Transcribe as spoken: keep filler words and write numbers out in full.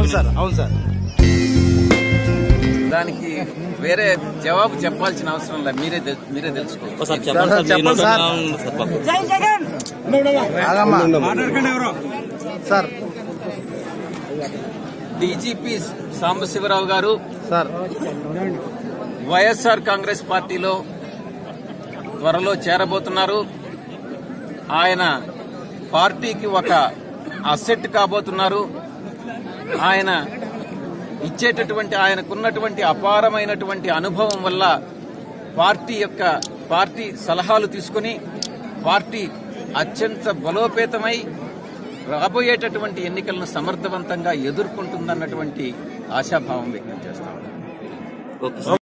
అవును సార్ అవును సార్ దానికి వేరే జవాబు చెప్పాల్సిన అవసరం లేదు, మీరే మీరే తెలుసుకోవచ్చు. సార్ డీజీపీ సాంబశివరావు గారు సార్ వైఎస్ఆర్ కాంగ్రెస్ పార్టీలో త్వరలో చేరబోతున్నారు. ఆయన పార్టీకి ఒక అసెట్ కాబోతున్నారు. ఆయన ఇచ్చేటటువంటి ఆయనకున్నటువంటి అపారమైనటువంటి అనుభవం వల్ల పార్టీ యొక్క పార్టీ సలహాలు తీసుకుని పార్టీ అత్యంత బలోపేతమై రాబోయేటటువంటి ఎన్నికలను సమర్థవంతంగా ఎదుర్కొంటుందన్నటువంటి ఆశాభావం వ్యక్తం చేస్తాం.